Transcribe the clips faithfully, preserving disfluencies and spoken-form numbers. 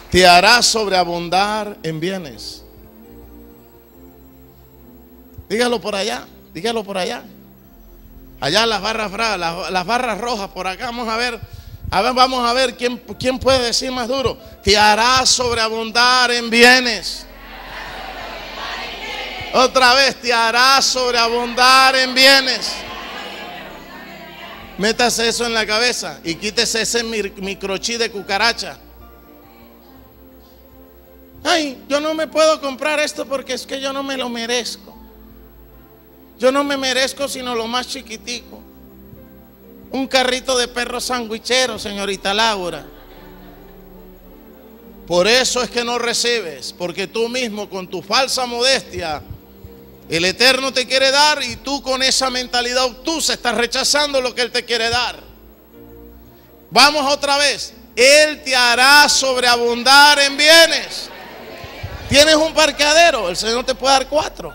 te hará sobreabundar en bienes. Dígalo por allá, dígalo por allá. Allá las barras, las, las barras rojas, por acá vamos a ver, a ver, vamos a ver quién, quién puede decir más duro. Te hará sobreabundar en bienes. Otra vez, te hará sobreabundar en bienes. Métase eso en la cabeza y quítese ese microchip de cucaracha. Ay, yo no me puedo comprar esto porque es que yo no me lo merezco. Yo no me merezco sino lo más chiquitico. Un carrito de perro sandwichero, señorita Laura. Por eso es que no recibes, porque tú mismo con tu falsa modestia, el Eterno te quiere dar y tú con esa mentalidad obtusa estás rechazando lo que Él te quiere dar. Vamos otra vez. Él te hará sobreabundar en bienes. Tienes un parqueadero, el Señor te puede dar cuatro.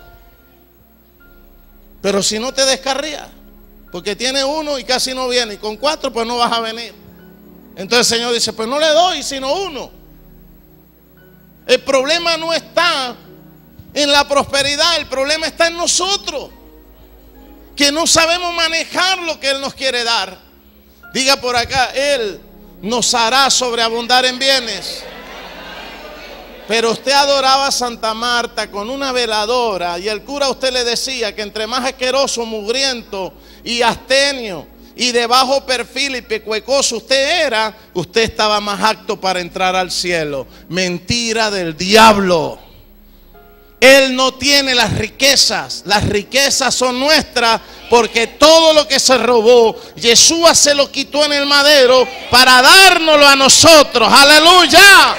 Pero si no te descarría, porque tiene uno y casi no viene, y con cuatro pues no vas a venir. Entonces el Señor dice, pues no le doy sino uno. El problema no está en la prosperidad, el problema está en nosotros, que no sabemos manejar lo que Él nos quiere dar. Diga por acá, Él nos hará sobreabundar en bienes. Pero usted adoraba a Santa Marta con una veladora y el cura a usted le decía que entre más asqueroso, mugriento y astenio y de bajo perfil y pecuecoso usted era, usted estaba más apto para entrar al cielo. Mentira del diablo. Él no tiene las riquezas. Las riquezas son nuestras porque todo lo que se robó, Yeshua se lo quitó en el madero para dárnoslo a nosotros. ¡Aleluya!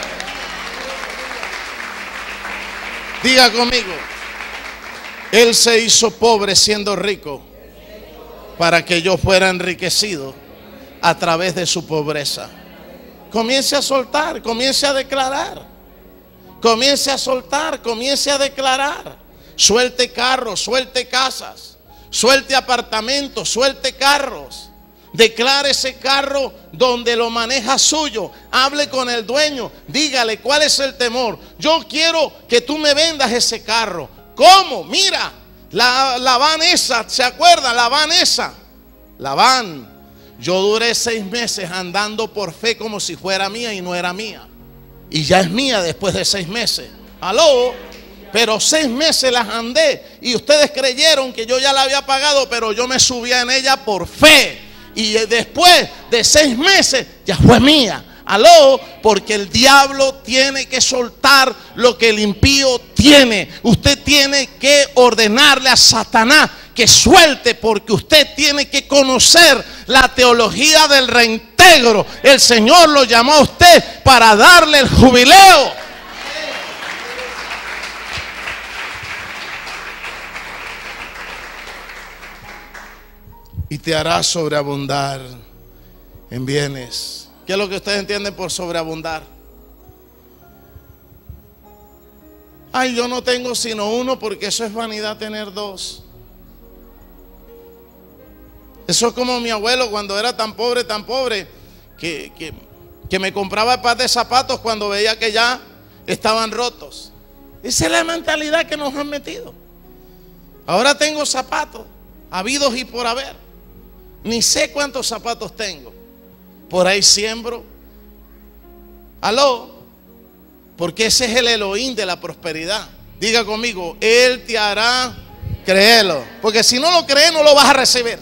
Diga conmigo, Él se hizo pobre siendo rico para que yo fuera enriquecido a través de su pobreza. Comience a soltar, comience a declarar, comience a soltar, comience a declarar. Suelte carros, suelte casas, suelte apartamentos, suelte carros. Declare ese carro donde lo maneja suyo. Hable con el dueño. Dígale cuál es el temor. Yo quiero que tú me vendas ese carro. ¿Cómo? Mira, la, la van esa, ¿se acuerdan? La van esa. La van. Yo duré seis meses andando por fe como si fuera mía y no era mía. Y ya es mía después de seis meses. ¿Aló? Pero seis meses las andé y ustedes creyeron que yo ya la había pagado, pero yo me subía en ella por fe. Y después de seis meses ya fue mía. Aló, porque el diablo tiene que soltar lo que el impío tiene. Usted tiene que ordenarle a Satanás que suelte, porque usted tiene que conocer la teología del reintegro. El Señor lo llamó a usted para darle el jubileo. Y te hará sobreabundar en bienes. ¿Qué es lo que ustedes entienden por sobreabundar? Ay, yo no tengo sino uno porque eso es vanidad tener dos. Eso es como mi abuelo cuando era tan pobre, tan pobre, que, que, que me compraba el par de zapatos cuando veía que ya estaban rotos. Esa es la mentalidad que nos han metido. Ahora tengo zapatos, habidos y por haber. Ni sé cuántos zapatos tengo. Por ahí siembro. Aló. Porque ese es el Elohim de la prosperidad. Diga conmigo, Él te hará creerlo. Porque si no lo crees, no lo vas a recibir.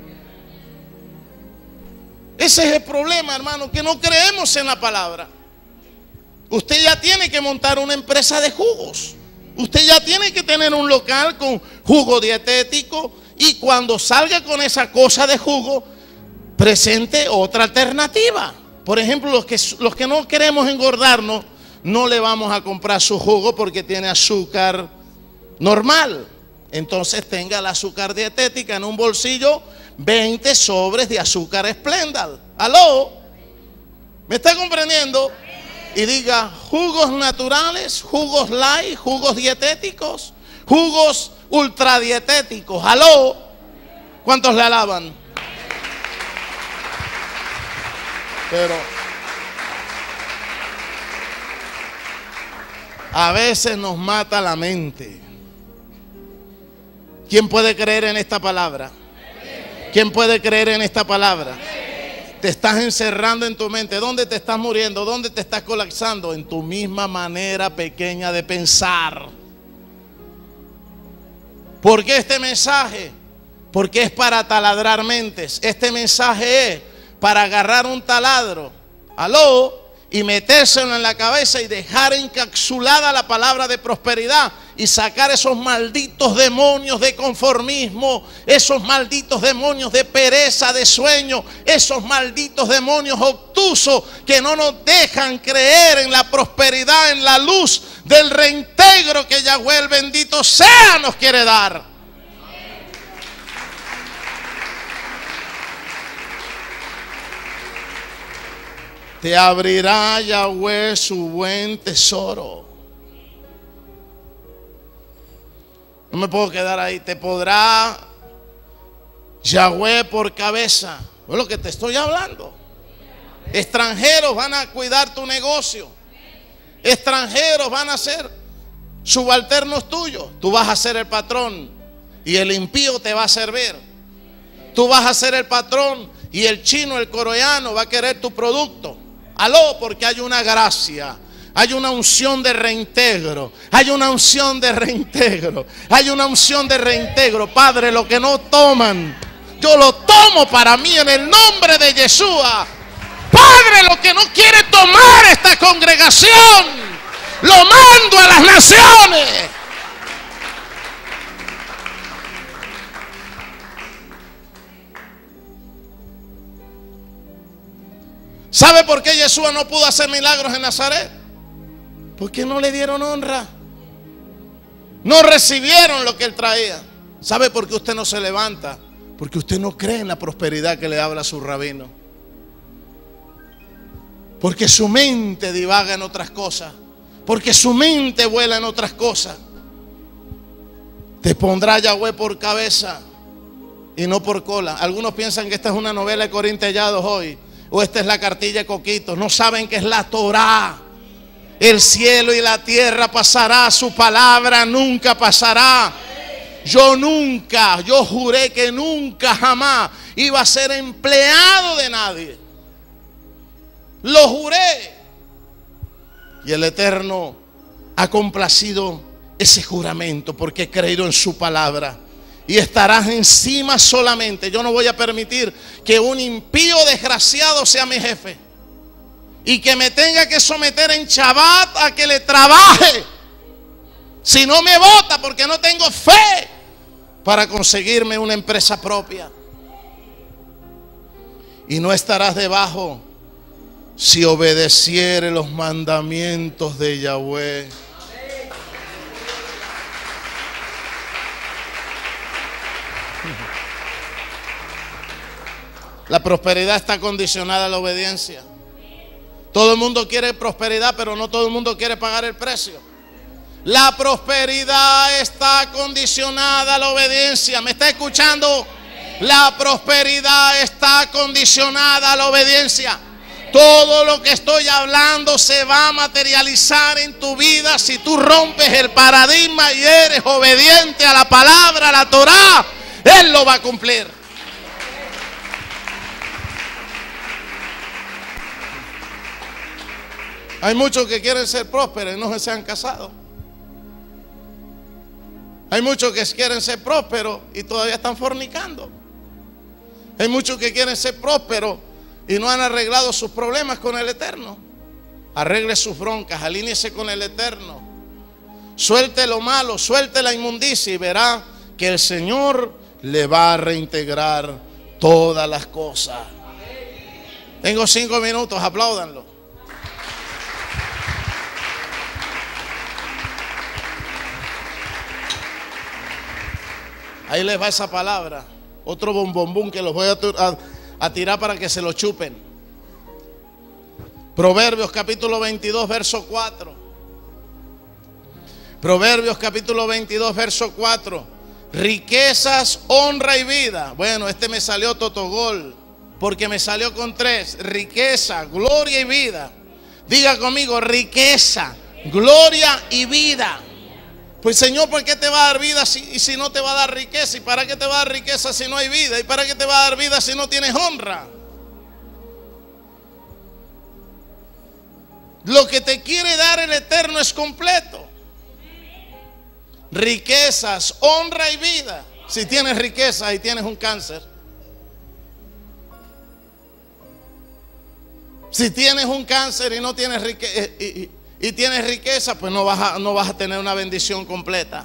Ese es el problema, hermano, que no creemos en la palabra. Usted ya tiene que montar una empresa de jugos. Usted ya tiene que tener un local con jugo dietético. Y cuando salga con esa cosa de jugo, presente otra alternativa. Por ejemplo, los que, los que no queremos engordarnos, no le vamos a comprar su jugo porque tiene azúcar normal. Entonces tenga el azúcar dietética en un bolsillo, veinte sobres de azúcar Splendal. ¿Aló? ¿Me está comprendiendo? Y diga, jugos naturales, jugos light, jugos dietéticos, jugos ultradietéticos. ¿Aló? ¿Cuántos le alaban? Pero A veces nos mata la mente. ¿Quién puede creer en esta palabra? ¿Quién puede creer en esta palabra? Te estás encerrando en tu mente. ¿Dónde te estás muriendo? ¿Dónde te estás colapsando? En tu misma manera pequeña de pensar. ¿Por qué este mensaje? Porque es para taladrar mentes. Este mensaje es para agarrar un taladro, aló, y metérselo en la cabeza y dejar encapsulada la palabra de prosperidad y sacar esos malditos demonios de conformismo, esos malditos demonios de pereza, de sueño, esos malditos demonios obtusos que no nos dejan creer en la prosperidad, en la luz del reintegro que Yahweh el bendito sea nos quiere dar. Te abrirá Yahweh su buen tesoro. No me puedo quedar ahí. Te podrá Yahweh por cabeza. Es lo que te estoy hablando. Extranjeros van a cuidar tu negocio. Extranjeros van a ser subalternos tuyos. Tú vas a ser el patrón y el impío te va a servir. Tú vas a ser el patrón y el chino, el coreano va a querer tu producto. Aló, porque hay una gracia, hay una unción de reintegro, hay una unción de reintegro, hay una unción de reintegro. Padre, lo que no toman, yo lo tomo para mí en el nombre de Yeshua. Padre, lo que no quiere tomar esta congregación, lo mando a las naciones. ¿Sabe por qué Yeshua no pudo hacer milagros en Nazaret? Porque no le dieron honra. No recibieron lo que él traía. ¿Sabe por qué usted no se levanta? Porque usted no cree en la prosperidad que le habla su rabino. Porque su mente divaga en otras cosas. Porque su mente vuela en otras cosas. Te pondrá Yahweh por cabeza y no por cola. Algunos piensan que esta es una novela de Corín Tellados hoy. O esta es la cartilla de Coquitos. No saben que es la Torá. El cielo y la tierra pasará, su palabra nunca pasará. Yo nunca, yo juré que nunca jamás iba a ser empleado de nadie. Lo juré. Y el Eterno ha complacido ese juramento porque he creído en su palabra. Y estarás encima solamente. Yo no voy a permitir que un impío desgraciado sea mi jefe y que me tenga que someter en Shabbat a que le trabaje. Si no me vota porque no tengo fe para conseguirme una empresa propia. Y no estarás debajo si obedeciere los mandamientos de Yahweh. La prosperidad está condicionada a la obediencia. Todo el mundo quiere prosperidad, pero no todo el mundo quiere pagar el precio. La prosperidad está condicionada a la obediencia. ¿Me está escuchando? La prosperidad está condicionada a la obediencia. Todo lo que estoy hablando se va a materializar en tu vida si tú rompes el paradigma y eres obediente a la palabra, a la Torá. Él lo va a cumplir. Hay muchos que quieren ser prósperos y no se han casado. Hay muchos que quieren ser prósperos y todavía están fornicando. Hay muchos que quieren ser prósperos y no han arreglado sus problemas con el Eterno. Arregle sus broncas, alíñese con el Eterno. Suelte lo malo, suelte la inmundicia y verá que el Señor le va a reintegrar todas las cosas. Tengo cinco minutos, apláudanlo. Ahí les va esa palabra. Otro bombombón que los voy a, a, a tirar para que se lo chupen. Proverbios capítulo veintidós, verso cuatro. Proverbios capítulo veintidós, verso cuatro. Riquezas, honra y vida. Bueno, este me salió totogol, porque me salió con tres. Riqueza, gloria y vida. Diga conmigo, riqueza, gloria y vida. Pues Señor, ¿por qué te va a dar vida si, y si no te va a dar riqueza? ¿Y para qué te va a dar riqueza si no hay vida? ¿Y para qué te va a dar vida si no tienes honra? Lo que te quiere dar el Eterno es completo. Riquezas, honra y vida. Si tienes riqueza y tienes un cáncer. Si tienes un cáncer y no tienes riqueza y, y, y tienes riqueza, pues no vas a, no vas a tener una bendición completa.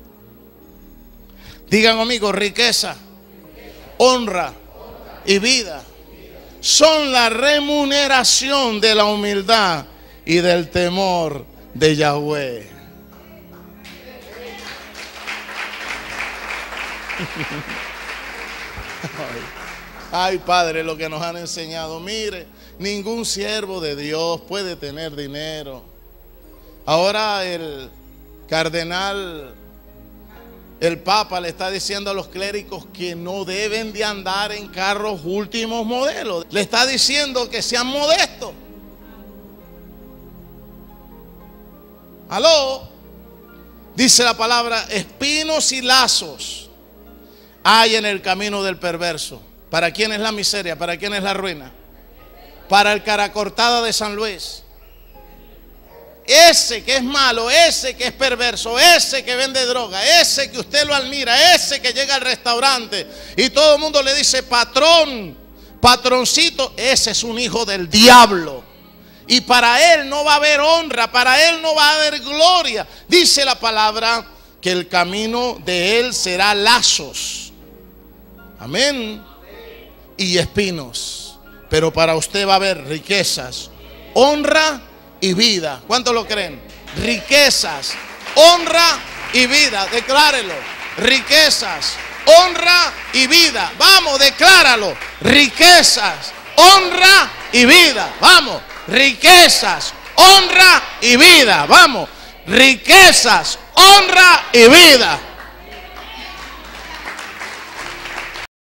Digan conmigo, riqueza, honra y vida son la remuneración de la humildad y del temor de Yahweh. Ay, Padre, lo que nos han enseñado. Mire, ningún siervo de Dios puede tener dinero. Ahora el cardenal, el Papa, le está diciendo a los clérigos que no deben de andar en carros últimos modelos. Le está diciendo que sean modestos. Aló, dice la palabra, espinos y lazos hay en el camino del perverso. ¿Para quién es la miseria? ¿Para quién es la ruina? Para el cara cortada de San Luis. Ese que es malo, ese que es perverso, ese que vende droga, ese que usted lo admira, ese que llega al restaurante y todo el mundo le dice patrón, patroncito, ese es un hijo del diablo. Y para él no va a haber honra, para él no va a haber gloria. Dice la palabra que el camino de él será lazos. Amén. Y espinos. Pero para usted va a haber riquezas, honra y vida. ¿Cuántos lo creen? Riquezas, honra y vida. Declárelo. Riquezas, honra y vida. Vamos, decláralo. Riquezas, honra y vida. Vamos. Riquezas, honra y vida. Vamos. Riquezas, honra y vida.